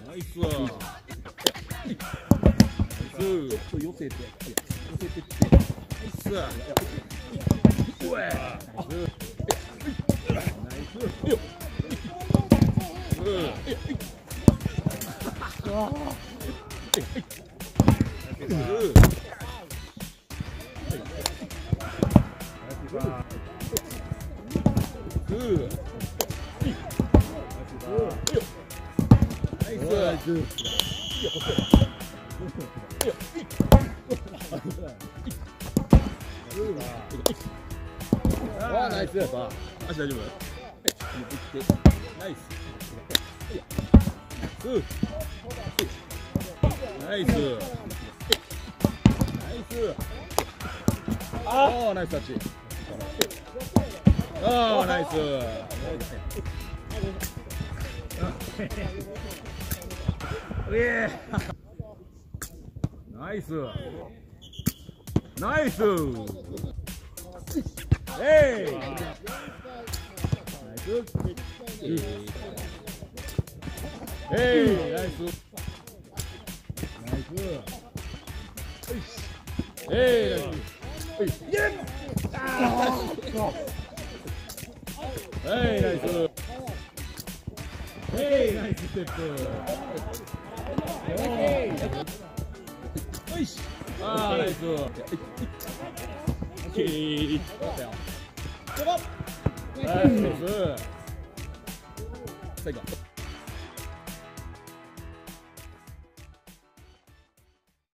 ナイス。ナイス。 寄せてって。 ナイス。うわ。ナイス。よ。ナイス。足大丈夫？ナイス。ナイス。ナイス。ああ、ナイスタッチ。ああ、ナイス。ナイス。ナイス。えい。ナイス。えい、ナイス。ナイス。えい、ナイス。はい、ナイス。はい、ナイスステップ。よし。ああ、ナイス。オッケー。ナイス。最後。